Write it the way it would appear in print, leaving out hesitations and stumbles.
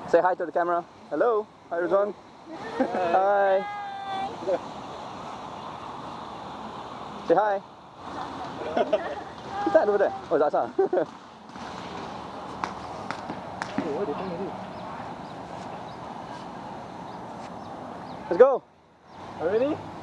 Say hi to the camera. Hello. Hi, Rizwan. Hi. Say hi. Who's that over there? Oh, that's Asa. Let's go. Ready?